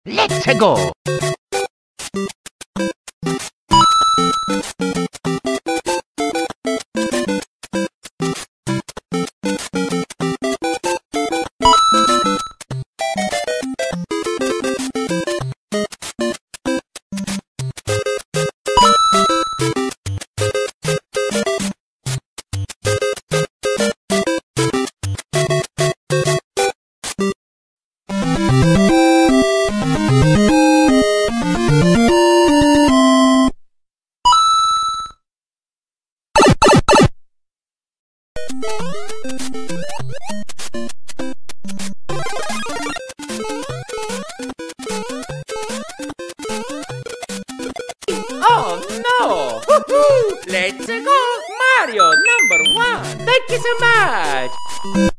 Let's go! Oh no! Woohoo! Let's go! Mario, #1! Thank you so much!